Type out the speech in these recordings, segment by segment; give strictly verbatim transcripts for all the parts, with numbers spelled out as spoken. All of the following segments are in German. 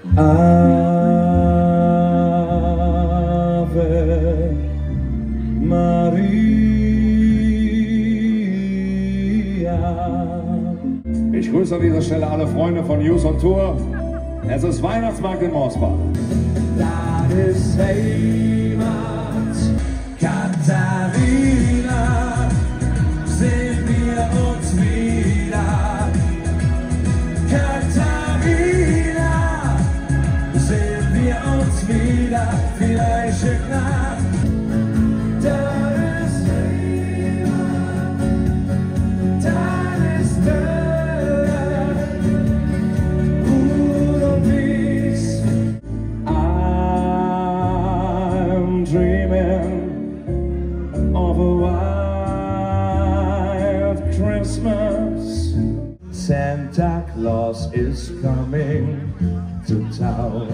Ave Maria. Ich grüße an dieser Stelle alle Freunde von News on Tour. Es ist Weihnachtsmarkt in Morsbach. Das ist Heimat, Katharina, sehen wir uns wieder. Katharina, sehen wir uns wieder, vielleicht in Nacht. Das ist Heimat, das ist Welt, Bruder, Peace. I'm dreaming of a wild Christmas. Santa Claus is coming to town.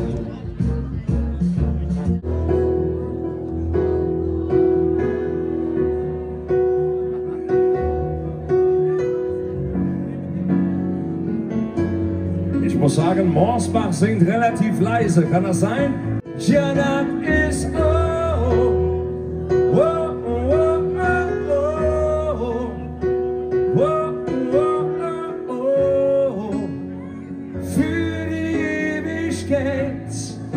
Ich muss sagen, Morsbach singt relativ leise. Kann das sein? Ja, das ist oh, oh, oh, oh, oh, oh, oh, oh, für die Ewigkeit.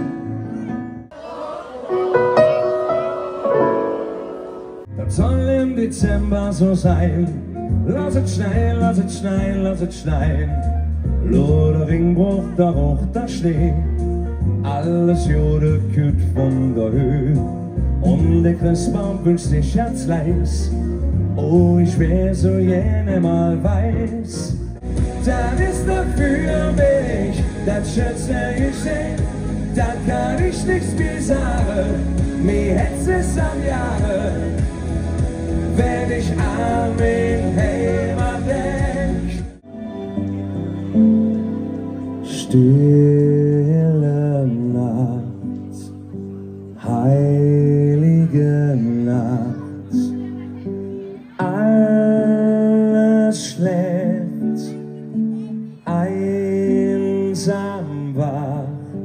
Das soll im Dezember so sein. Lass es schneien, lass es schneien, lass es schneien. Lode Ringbruch, da hoch, da Schnee. Alles Jode kühlt von der Höhe. Und der Christbaum wünscht sich Herzleis. Oh, ich wär so gerne mal weiß. Das ist doch für mich das schönste Geschenk. Da kann ich nichts mehr sagen. Mir hätt's es am Jahre, wenn ich an mein Heimat denk. Stille Nacht, heilige Nacht, alles schläft, einsam wacht.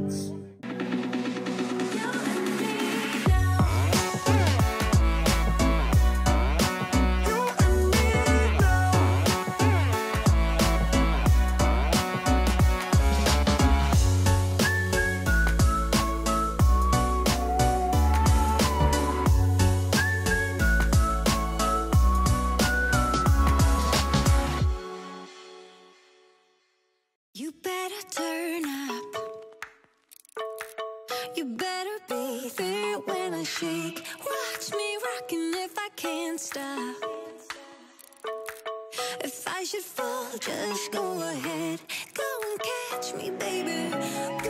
You better turn up. You better be there when I shake. Watch me rockin' if I can't stop. If I should fall, just go ahead. Go and catch me, baby.